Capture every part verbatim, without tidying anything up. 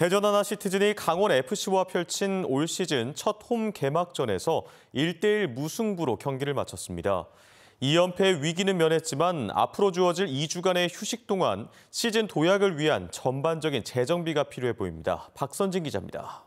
대전 하나시티즌이 강원 에프씨와 펼친 올 시즌 첫 홈 개막전에서 일 대 일 무승부로 경기를 마쳤습니다. 이 연패의 위기는 면했지만 앞으로 주어질 이 주간의 휴식 동안 시즌 도약을 위한 전반적인 재정비가 필요해 보입니다. 박선진 기자입니다.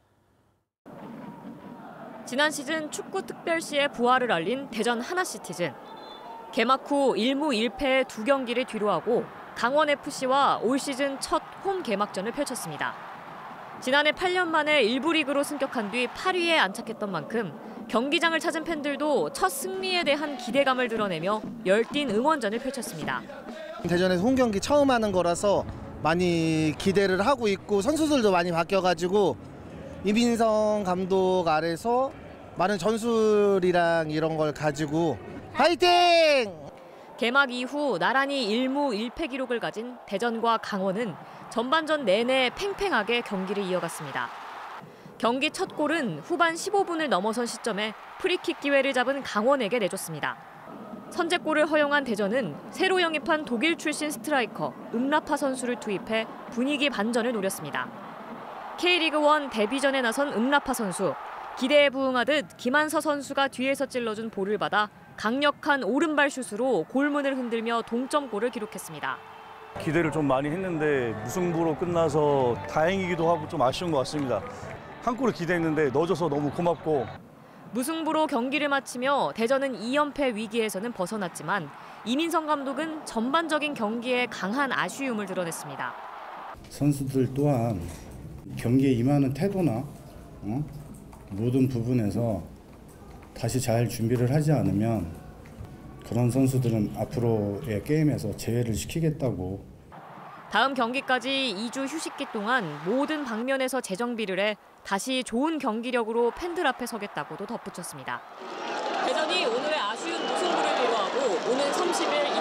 지난 시즌 축구 특별시의 부활을 알린 대전 하나시티즌. 개막 후 일 무 일 패의 두 경기를 뒤로하고 강원 에프씨와 올 시즌 첫 홈 개막전을 펼쳤습니다. 지난해 팔 년 만에 일 부 리그로 승격한 뒤 팔 위에 안착했던 만큼 경기장을 찾은 팬들도 첫 승리에 대한 기대감을 드러내며 열띤 응원전을 펼쳤습니다. 대전에서 홈 경기 처음 하는 거라서 많이 기대를 하고 있고 선수들도 많이 바뀌어가지고 이민성 감독 아래서 많은 전술이랑 이런 걸 가지고 화이팅! 개막 이후 나란히 일 무 일 패 기록을 가진 대전과 강원은 전반전 내내 팽팽하게 경기를 이어갔습니다. 경기 첫 골은 후반 십오 분을 넘어선 시점에 프리킥 기회를 잡은 강원에게 내줬습니다. 선제골을 허용한 대전은 새로 영입한 독일 출신 스트라이커 음라파 선수를 투입해 분위기 반전을 노렸습니다. K리그 일 데뷔전에 나선 음라파 선수. 기대에 부응하듯 김한서 선수가 뒤에서 찔러준 볼을 받아 강력한 오른발 슛으로 골문을 흔들며 동점골을 기록했습니다. 기대를 좀 많이 했는데 무승부로 끝나서 다행이기도 하고 좀 아쉬운 것 같습니다. 한 골을 기대했는데 넣어줘서 너무 고맙고. 무승부로 경기를 마치며 대전은 이 연패 위기에서는 벗어났지만 이민성 감독은 전반적인 경기에 강한 아쉬움을 드러냈습니다. 선수들 또한 경기에 임하는 태도나 어? 모든 부분에서 다시 잘 준비를 하지 않으면 그런 선수들은 앞으로의 게임에서 제외를 시키겠다고. 다음 경기까지 이 주 휴식기 동안 모든 방면에서 재정비를 해 다시 좋은 경기력으로 팬들 앞에 서겠다고도 덧붙였습니다. 대전이 오늘의 아쉬운 무승부를 뒤로하고 오는 삼십 일